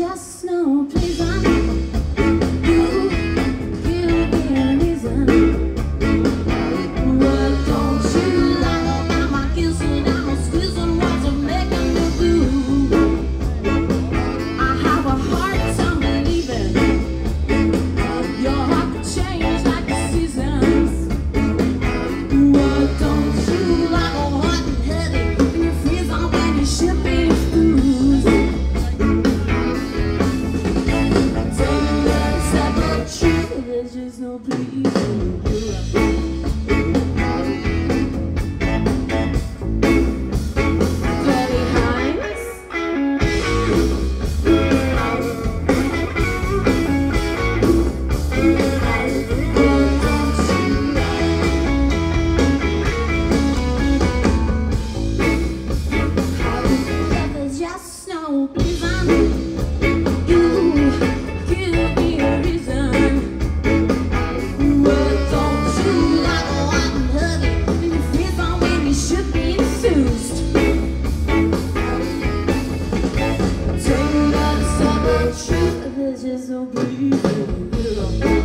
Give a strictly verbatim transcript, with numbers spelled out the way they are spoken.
just no pleasing. You give me a reason. What don't you like about my kissing? I'm squeezing what's making me blue. I have a hard time believing your heart could change like the seasons. What don't you like a hot and heavy when you freeze on when you should be fools? Taking one step of truth, there's just no pleasing you. Petty Hines. There's just no pleasing. You give me a reason. What don't you like a white and heavy when you freeze on when you should be enthused? Take another step of truth, there's just no pleasing you.